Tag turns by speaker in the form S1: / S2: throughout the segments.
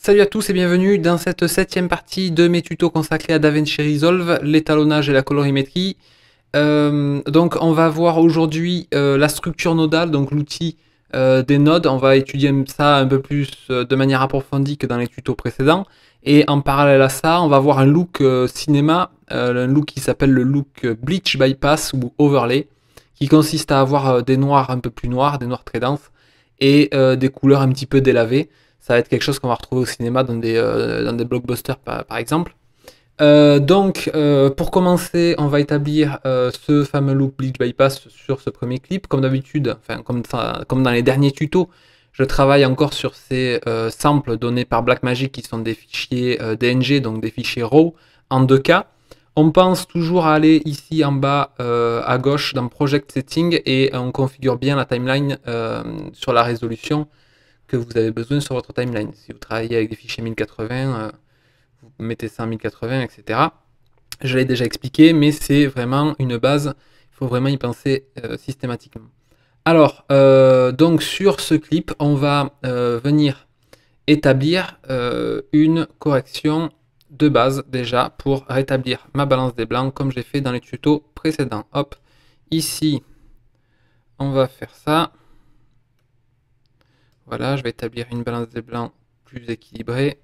S1: Salut à tous et bienvenue dans cette septième partie de mes tutos consacrés à DaVinci Resolve, l'étalonnage et la colorimétrie. Donc on va voir aujourd'hui la structure nodale, donc l'outil des nodes. On va étudier ça un peu plus de manière approfondie que dans les tutos précédents. Et en parallèle à ça, on va voir un look cinéma, un look qui s'appelle le look Bleach Bypass ou Overlay, qui consiste à avoir des noirs un peu plus noirs, des noirs très denses, et des couleurs un petit peu délavées. Ça va être quelque chose qu'on va retrouver au cinéma dans des blockbusters par exemple. Pour commencer, on va établir ce fameux look Bleach Bypass sur ce premier clip. Comme d'habitude, enfin comme dans les derniers tutos, je travaille encore sur ces samples donnés par Blackmagic qui sont des fichiers DNG, donc des fichiers RAW en 2K. On pense toujours à aller ici en bas à gauche dans Project Setting et on configure bien la timeline sur la résolution que vous avez besoin sur votre timeline. Si vous travaillez avec des fichiers 1080, vous mettez ça en 1080, etc. Je l'ai déjà expliqué, mais c'est vraiment une base, il faut vraiment y penser systématiquement. Alors, donc sur ce clip, on va venir établir une correction de base déjà pour rétablir ma balance des blancs comme j'ai fait dans les tutos précédents. Hop, ici, on va faire ça. Voilà, je vais établir une balance des blancs plus équilibrée.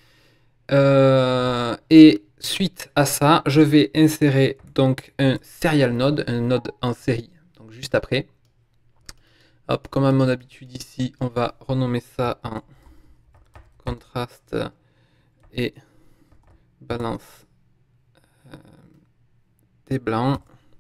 S1: Et suite à ça, je vais insérer donc un serial node, un node en série, donc juste après. Hop, comme à mon habitude ici, on va renommer ça en contraste et balance des blancs.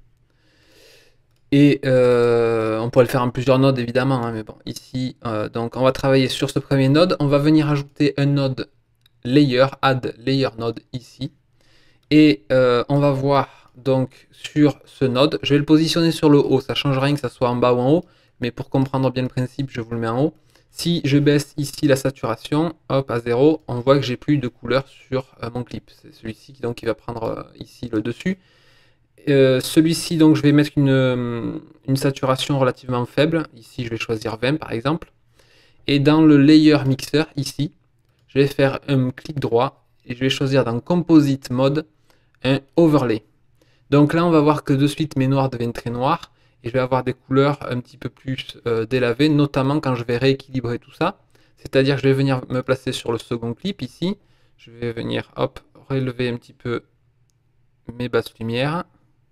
S1: Et on pourrait le faire en plusieurs nodes évidemment, hein, mais bon, ici, donc on va travailler sur ce premier node. On va venir ajouter un node layer, add layer node ici. Et on va voir donc sur ce node, je vais le positionner sur le haut, ça ne change rien que ça soit en bas ou en haut, mais pour comprendre bien le principe, je vous le mets en haut. Si je baisse ici la saturation, hop, à 0, on voit que j'ai plus de couleur sur mon clip. C'est celui-ci qui va prendre ici le dessus. Celui-ci, donc, je vais mettre une saturation relativement faible. Ici, je vais choisir 20 par exemple. Et dans le layer mixer, ici, je vais faire un clic droit et je vais choisir dans Composite Mode un overlay. Donc là, on va voir que de suite, mes noirs deviennent très noirs et je vais avoir des couleurs un petit peu plus délavées, notamment quand je vais rééquilibrer tout ça. C'est-à-dire que je vais venir me placer sur le second clip ici. Je vais venir, hop, relever un petit peu mes basses lumières.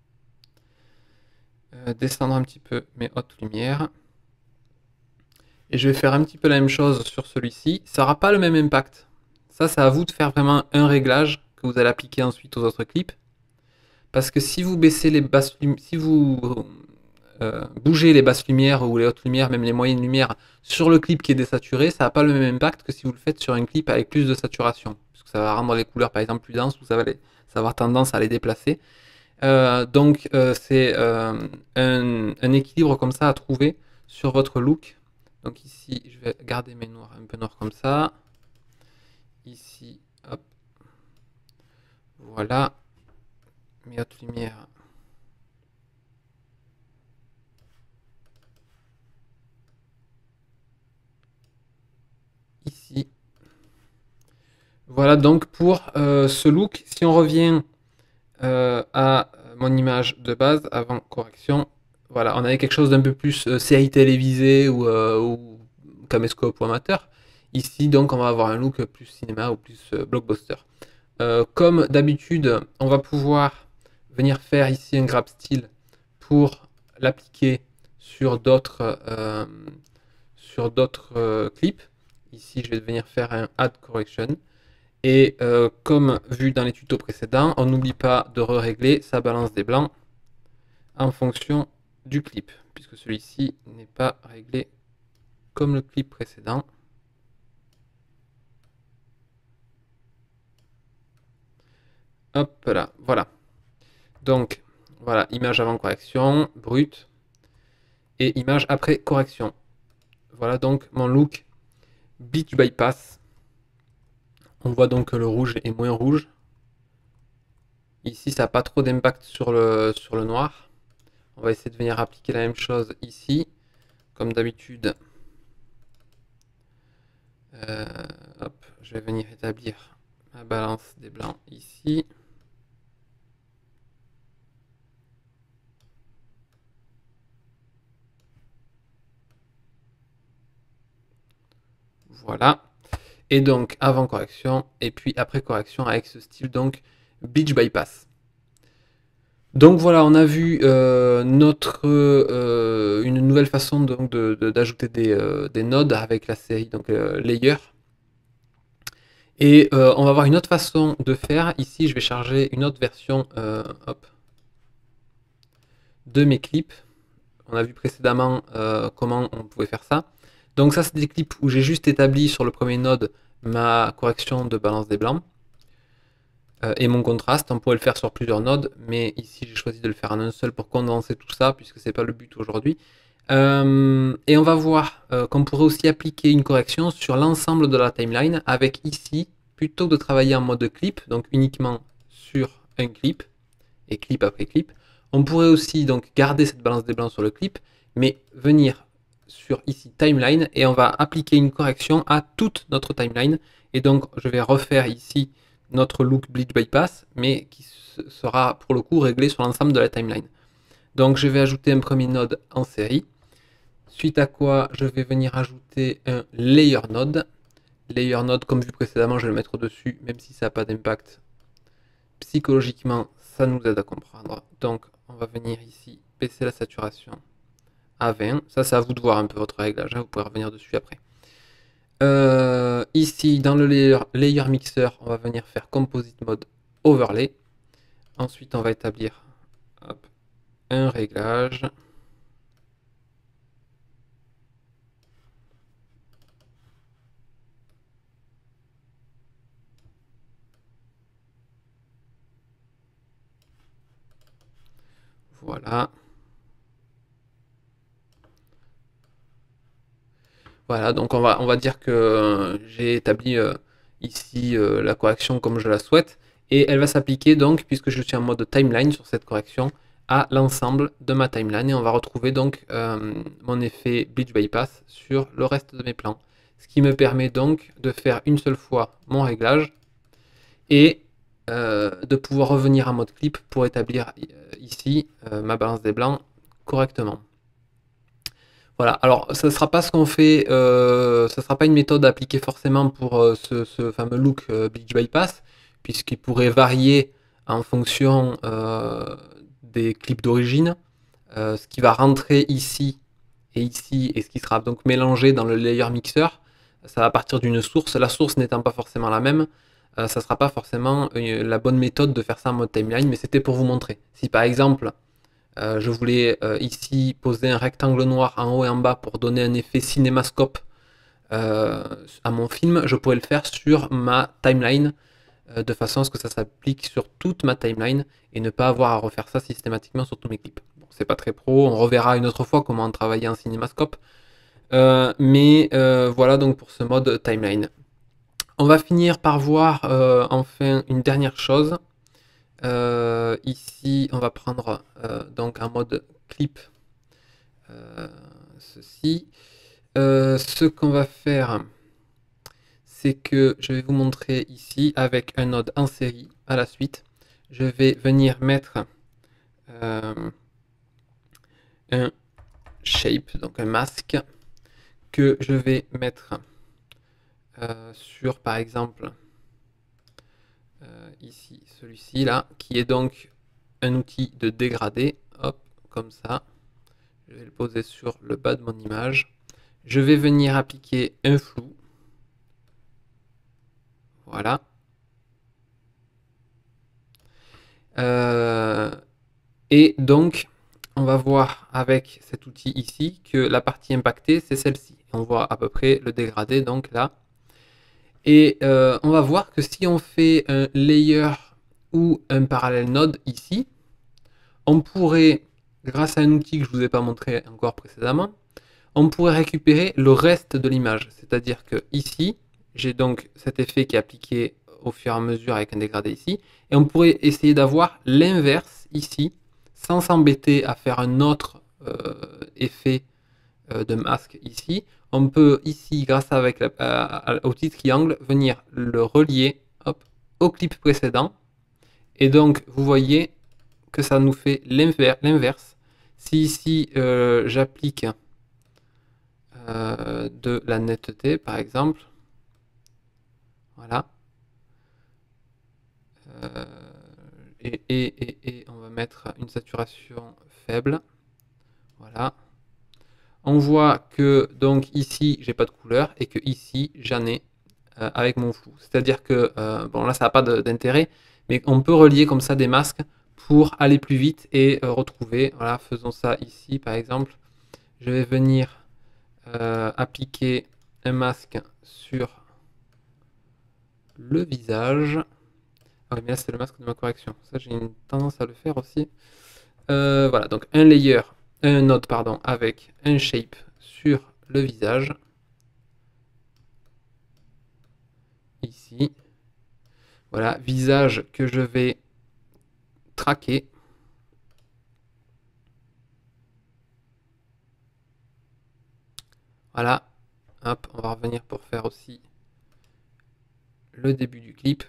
S1: Descendre un petit peu mes hautes lumières. Et je vais faire un petit peu la même chose sur celui-ci. Ça n'aura pas le même impact. Ça, c'est à vous de faire vraiment un réglage que vous allez appliquer ensuite aux autres clips. Parce que si vous baissez les basses lumières, si vous bougez les basses lumières ou les hautes lumières, même les moyennes lumières, sur le clip qui est désaturé, ça n'a pas le même impact que si vous le faites sur un clip avec plus de saturation. Parce que ça va rendre les couleurs par exemple plus denses ou ça va avoir tendance à les déplacer. C'est un équilibre comme ça à trouver sur votre look. Donc ici, je vais garder mes noirs un peu noirs comme ça. Ici, hop. Voilà. Mes hautes lumières. Ici. Voilà donc pour ce look. Si on revient à mon image de base avant correction, voilà, on avait quelque chose d'un peu plus série télévisée ou caméscope ou amateur. Ici, donc, on va avoir un look plus cinéma ou plus blockbuster. Comme d'habitude, on va pouvoir venir faire ici un grab style pour l'appliquer sur d'autres clips. Ici, je vais venir faire un add correction. Et comme vu dans les tutos précédents, on n'oublie pas de régler sa balance des blancs en fonction du clip, puisque celui-ci n'est pas réglé comme le clip précédent. Hop là, voilà. Donc, voilà, image avant correction, brut, et image après correction. Voilà donc mon look Bleach Bypass. On voit donc que le rouge est moins rouge. Ici, ça n'a pas trop d'impact sur le noir. On va essayer de venir appliquer la même chose ici. Comme d'habitude, je vais venir établir ma balance des blancs ici. Voilà. Et donc avant correction et puis après correction avec ce style donc Bleach Bypass. Donc voilà, on a vu une nouvelle façon d'ajouter des nodes avec la série donc Layer. Et on va voir une autre façon de faire. Ici, je vais charger une autre version de mes clips. On a vu précédemment comment on pouvait faire ça. Donc ça, c'est des clips où j'ai juste établi sur le premier node ma correction de balance des blancs et mon contraste. On pourrait le faire sur plusieurs nodes, mais ici j'ai choisi de le faire en un seul pour condenser tout ça, puisque c'est pas le but aujourd'hui. Et on va voir qu'on pourrait aussi appliquer une correction sur l'ensemble de la timeline, avec ici, plutôt que de travailler en mode clip, donc uniquement sur un clip, et clip après clip, on pourrait aussi donc garder cette balance des blancs sur le clip, mais venir sur ici timeline, et on va appliquer une correction à toute notre timeline. Et donc je vais refaire ici notre look Bleach Bypass, mais qui sera pour le coup réglé sur l'ensemble de la timeline. Donc je vais ajouter un premier node en série, suite à quoi je vais venir ajouter un layer node. Layer node, comme vu précédemment, je vais le mettre au-dessus, même si ça n'a pas d'impact. Psychologiquement, ça nous aide à comprendre. Donc on va venir ici baisser la saturation à 20. Ça, c'est à vous de voir un peu votre réglage, hein, vous pourrez revenir dessus après. Ici, dans le layer mixer, on va venir faire composite mode overlay. Ensuite, on va établir un réglage. Voilà. Voilà, donc on va dire que j'ai établi ici la correction comme je la souhaite, et elle va s'appliquer donc, puisque je suis en mode timeline sur cette correction, à l'ensemble de ma timeline, et on va retrouver donc mon effet Bleach Bypass sur le reste de mes plans. Ce qui me permet donc de faire une seule fois mon réglage, et de pouvoir revenir en mode clip pour établir ici ma balance des blancs correctement. Voilà, alors ça ne sera pas ce qu'on fait, ça sera pas une méthode appliquée forcément pour ce fameux look Bleach Bypass, puisqu'il pourrait varier en fonction des clips d'origine. Ce qui va rentrer ici, et ce qui sera donc mélangé dans le layer mixer, ça va partir d'une source. La source n'étant pas forcément la même, ça ne sera pas forcément la bonne méthode de faire ça en mode timeline, mais c'était pour vous montrer. Si par exemple, je voulais ici poser un rectangle noir en haut et en bas pour donner un effet cinémascope à mon film, je pourrais le faire sur ma timeline de façon à ce que ça s'applique sur toute ma timeline et ne pas avoir à refaire ça systématiquement sur tous mes clips. Bon, c'est pas très pro, on reverra une autre fois comment travailler en cinémascope, mais voilà donc pour ce mode timeline. On va finir par voir enfin une dernière chose. Ici, on va prendre donc un mode clip, ceci. Ce qu'on va faire, c'est que je vais vous montrer ici avec un node en série à la suite. Je vais venir mettre un shape, donc un masque, que je vais mettre sur par exemple ici celui-ci là, qui est donc un outil de dégradé, hop, comme ça. Je vais le poser sur le bas de mon image. Je vais venir appliquer un flou. Voilà. Et donc, on va voir avec cet outil ici que la partie impactée, c'est celle-ci. On voit à peu près le dégradé, donc là. Et on va voir que si on fait un layer ou un parallèle node ici, on pourrait, grâce à un outil que je ne vous ai pas montré encore précédemment, on pourrait récupérer le reste de l'image. C'est-à-dire que ici, j'ai donc cet effet qui est appliqué au fur et à mesure avec un dégradé ici, et on pourrait essayer d'avoir l'inverse ici, sans s'embêter à faire un autre effet de masque ici. on peut ici, grâce avec au petit triangle, venir le relier hop, au clip précédent. Et donc, vous voyez que ça nous fait l'inverse. Si ici, j'applique de la netteté, par exemple, voilà, et on va mettre une saturation faible, voilà. On voit que donc ici j'ai pas de couleur et que ici j'en ai avec mon flou. C'est-à-dire que bon là ça n'a pas d'intérêt, mais on peut relier comme ça des masques pour aller plus vite et retrouver. Voilà, faisons ça ici par exemple. Je vais venir appliquer un masque sur le visage. Ah oui, mais là c'est le masque de ma correction. Ça j'ai une tendance à le faire aussi. Voilà, donc un layer, un node pardon, avec un shape sur le visage. Ici. Voilà, visage que je vais traquer. Voilà, hop, on va revenir pour faire aussi le début du clip.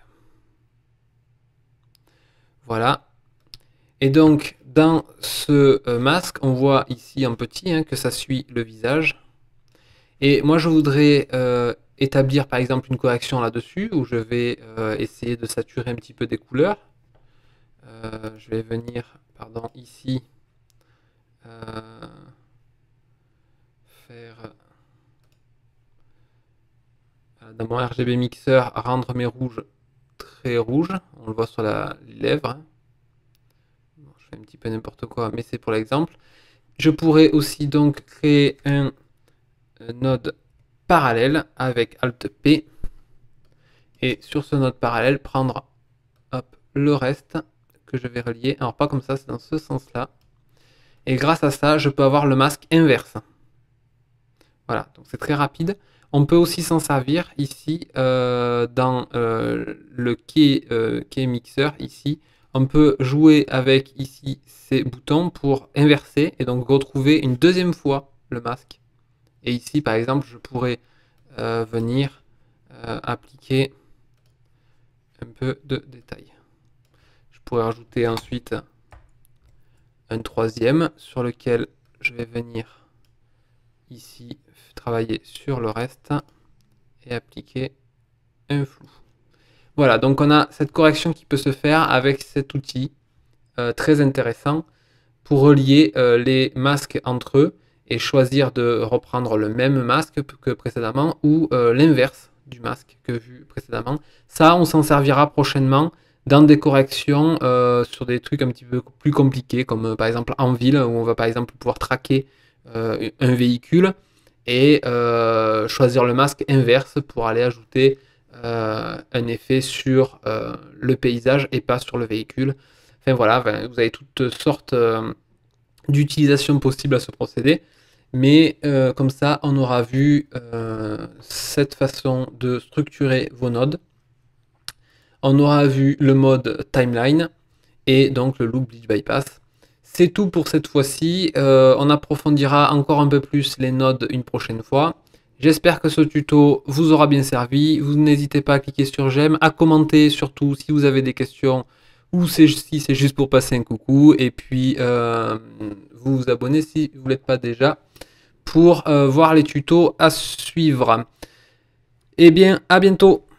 S1: Voilà. Et donc, dans ce masque, on voit ici en petit que ça suit le visage. Et moi, je voudrais établir par exemple une correction là-dessus, où je vais essayer de saturer un petit peu des couleurs. Je vais venir, pardon, ici, faire, dans mon RGB mixer, rendre mes rouges très rouges. On le voit sur les lèvres. Bon, je fais un petit peu n'importe quoi, mais c'est pour l'exemple. Je pourrais aussi donc créer un node parallèle avec Alt P. Et sur ce node parallèle, prendre hop, le reste que je vais relier. Alors pas comme ça, c'est dans ce sens-là. Et grâce à ça, je peux avoir le masque inverse. Voilà, donc c'est très rapide. On peut aussi s'en servir ici dans le key mixer. Ici, on peut jouer avec ici ces boutons pour inverser et donc retrouver une deuxième fois le masque. Et ici, par exemple, je pourrais venir appliquer un peu de détail. Je pourrais rajouter ensuite un troisième sur lequel je vais venir ici travailler sur le reste et appliquer un flou. Voilà, donc on a cette correction qui peut se faire avec cet outil très intéressant pour relier les masques entre eux et choisir de reprendre le même masque que précédemment ou l'inverse du masque que vu précédemment. Ça, on s'en servira prochainement dans des corrections sur des trucs un petit peu plus compliqués, comme par exemple en ville, où on va par exemple pouvoir traquer un véhicule et choisir le masque inverse pour aller ajouter un effet sur le paysage et pas sur le véhicule. Enfin voilà, vous avez toutes sortes d'utilisations possibles à ce procédé. Mais comme ça, on aura vu cette façon de structurer vos nodes. On aura vu le mode timeline et donc le loop glitch bypass. C'est tout pour cette fois-ci. On approfondira encore un peu plus les nodes une prochaine fois. J'espère que ce tuto vous aura bien servi. Vous n'hésitez pas à cliquer sur j'aime, à commenter surtout si vous avez des questions ou si c'est juste pour passer un coucou. Et puis vous vous abonnez si vous ne l'êtes pas déjà pour voir les tutos à suivre. Eh bien, à bientôt!